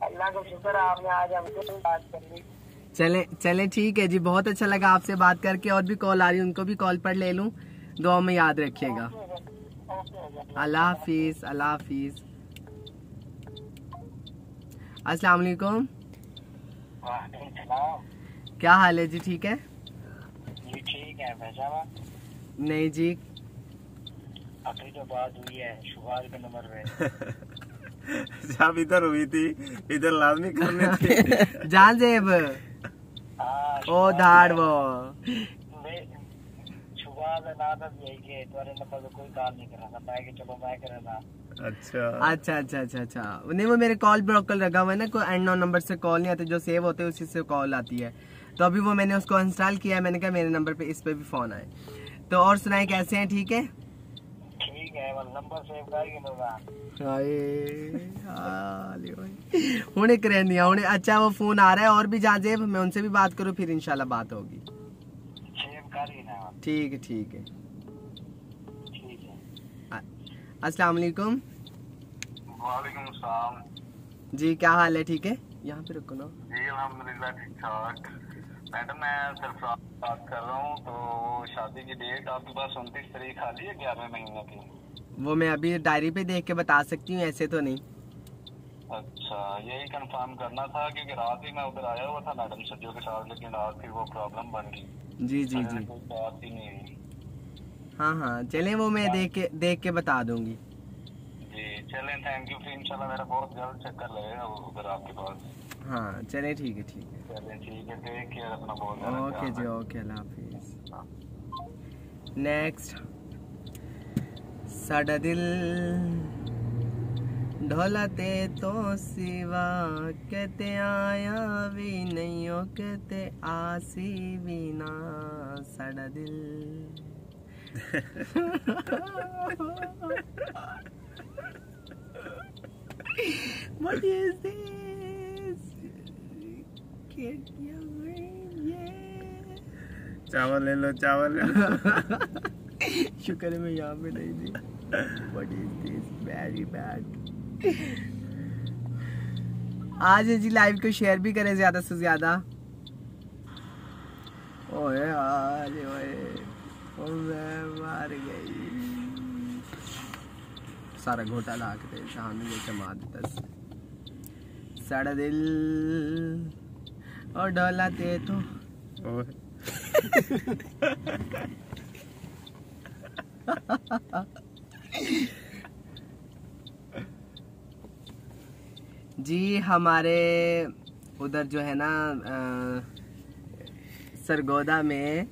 अल्लाह का शुक्र आपने आज हमसे बात कर ली। चले चले ठीक है जी, बहुत अच्छा लगा आपसे बात करके। और भी कॉल आ रही है, उनको भी कॉल पर ले लूं। दुआ में याद रखिएगा। अल्लाह हाफिज, अल्लाह हाफिज। अस्सलाम वालेकुम। क्या हाल है जी? ठीक है जी, ठीक है। पहचाना नहीं जी। अभी जो बात हुई है शुभाल के नंबर पे जब इधर हुई थी, इधर लाजमी करने थे। जान जेब ओ धाड़ वो कोई काम नहीं करा था, मैं कि चलो मैं करना। अच्छा अच्छा अच्छा अच्छा अच्छा। नहीं वो मेरे कॉल ब्लॉक लगा हुआ है ना, कोई अननोन नंबर से कॉल नहीं आते, जो सेव होते हैं उसी से कॉल आती है। तो अभी वो मैंने उसको इंस्टॉल किया है, मैंने कहा मेरे नंबर पे इस पे भी फोन आए। तो और सुनाए कैसे हैं? ठीक है ठीक है, नंबर सेव हुने करें हुने। अच्छा वो फोन आ रहा है और भी जाजेब, मैं उनसे भी बात करूँ फिर इंशाल्लाह बात होगी। ठीक है ठीक है। अस्सलाम वालेकुम। वालेकुम सलाम जी क्या हाल है? ठीक है, यहाँ पे रुको ना जी। अल्हम्दुलिल्लाह ठीक ठाक। मैडम मैं सरफराज बात कर रहा हूँ। तो शादी की डेट आपके पास 29 तारीख खाली है 11वें महीने की? वो मैं अभी डायरी पे देख के बता सकती हूँ, ऐसे तो नहीं। अच्छा, यही कंफर्म करना था क्योंकि रात ही मैं उधर आया हुआ था मैडम सज्जो के साथ, लेकिन रात फिर वो प्रॉब्लम बन गई। जी जी जी कोई बात ही नहीं हुई। हाँ हाँ चलें, वो मैं देख के बता दूंगी। जी चलें, थैंक यू। फिर इंशाल्लाह मेरा बहुत जल्द चक्कर लगेगा उधर आपके पास। हाँ चलें ठीक है ठीक है। चलें ठीक है, टेक केयर अपना बहुत। ओके जी ओके, अल्लाह हाफिज। नेक्स्ट साडा दिल ढोलते तो सिवा कहते आया भी नहीं हो, कहते आसी भी ना साडा दिल। What is this? चावल ले लो, चावल ले लो। शुक्र है मैं यहाँ पे नहीं थी। What is this? Very bad. आज जी लाइव को शेयर भी करें ज्यादा से ज्यादा। ओए आज ओए मैं मार गई। सारा घोटाला आके सामने लेके मार देता साड़ा दिल और डोलाते तो जी हमारे उधर जो है ना सरगोदा में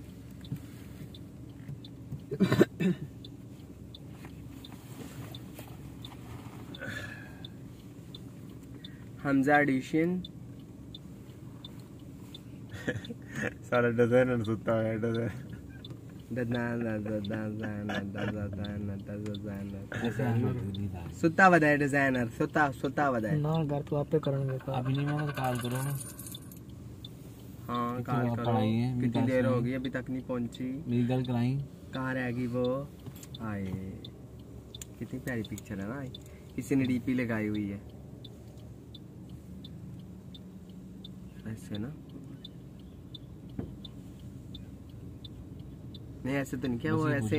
हमजा एडिशन सारा डिजाइनर सुता है। सुता वदा डिजाइनर सुता वदा ना घर तो आपे करेंगे अभी नहीं, मैं कॉल करो ना। हाँ कॉल करो, कितनी देर हो गई अभी तक नहीं पहुंची। मेरी गल कराई कहाँ रहेगी वो? आए कितनी प्यारी पिक्चर है ना, किसी ने डीपी लगाई हुई है ऐसे ना। नहीं ऐसे तो नहीं, क्या वो ऐसे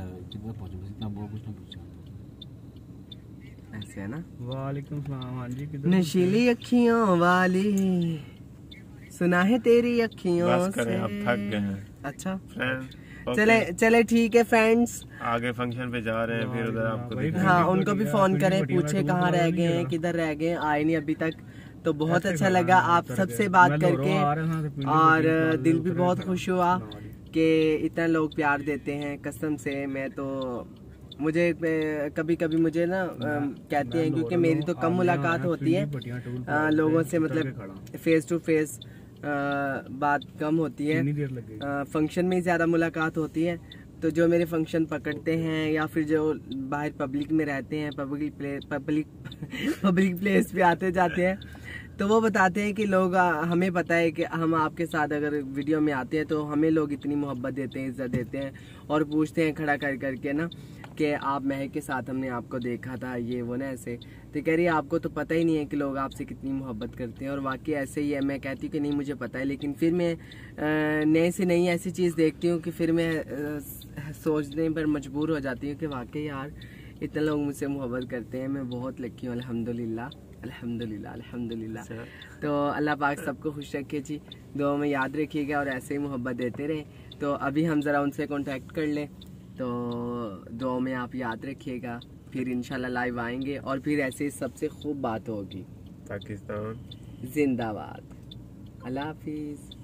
ऐसे है ना। वालेकुम सलाम। हाँ जी नशीली अखियों वाली सुना है तेरी अखियों बस करें, से। अब थक गए हैं। अच्छा फ्रेंड चले ठीक है फ्रेंड्स, आगे फंक्शन पे जा रहे हैं, फिर उधर आपको दिखाएंगे। हाँ उनको भी फोन करें, पूछे कहाँ रह गए हैं, किधर रह गए, आए नहीं अभी तक। तो बहुत अच्छा लगा आप सबसे बात करके और दिल भी बहुत खुश हुआ कि इतना लोग प्यार देते हैं। कसम से मैं तो मुझे कभी कभी मुझे ना कहते हैं, क्योंकि मेरी तो कम मुलाकात होती है लोगों से, मतलब फेस टू फेस बात कम होती है, फंक्शन में ही ज़्यादा मुलाकात होती है। तो जो मेरे फंक्शन पकड़ते हैं या फिर जो बाहर पब्लिक में रहते हैं, पब्लिक प्लेस पे आते जाते हैं, तो वो बताते हैं कि लोग हमें पता है कि हम आपके साथ अगर वीडियो में आते हैं तो हमें लोग इतनी मोहब्बत देते हैं, इज्जत देते हैं और पूछते हैं खड़ा कर करके ना कि आप महक के साथ हमने आपको देखा था, ये वो ना ऐसे। तो कह रही है आपको तो पता ही नहीं है कि लोग आपसे कितनी मोहब्बत करते हैं, और वाकई ऐसे ही है। मैं कहती हूँ कि नहीं मुझे पता है, लेकिन फिर मैं नए से नई ऐसी चीज़ देखती हूँ कि फिर मैं सोचने पर मजबूर हो जाती हूँ कि वाकई यार इतने लोग मुझसे मोहब्बत करते हैं, मैं बहुत लकी हूँ। अल्हम्दुलिल्लाह अल्हम्दुलिल्लाह अल्हम्दुलिल्लाह। तो अल्लाह पाक सबको खुश रखे जी, दुआ में याद रखिएगा और ऐसे ही मोहब्बत देते रहें। तो अभी हम ज़रा उनसे कांटेक्ट कर लें, तो दुआ में आप याद रखिएगा, फिर इंशाल्लाह लाइव आएंगे और फिर ऐसे सबसे खूब बात होगी। पाकिस्तान जिंदाबाद। अल्लाह हाफिज़।